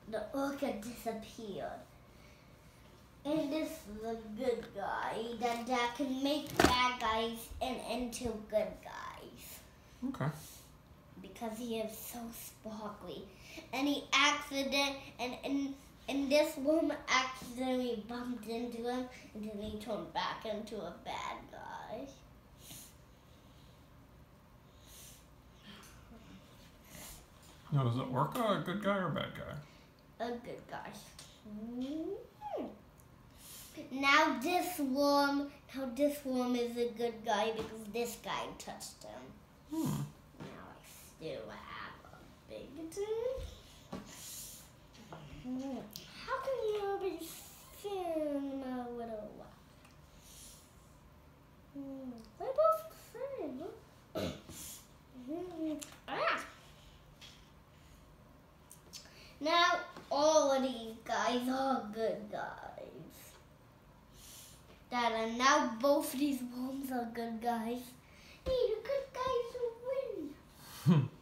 the orca disappeared. And this is a good guy that can make bad guys and into good guys. Okay. Because he is so sparkly. And he and this woman accidentally bumped into him and then he turned back into a bad guy. Now, is the orca a good guy or a bad guy? A good guy. Now this worm is a good guy because this guy touched him. Now I still have a big tooth. How can you be seeing a little one? They're both the same. Now all of these guys are good guys. Dada, now both of these worms are good guys. Hey, the good guys will win.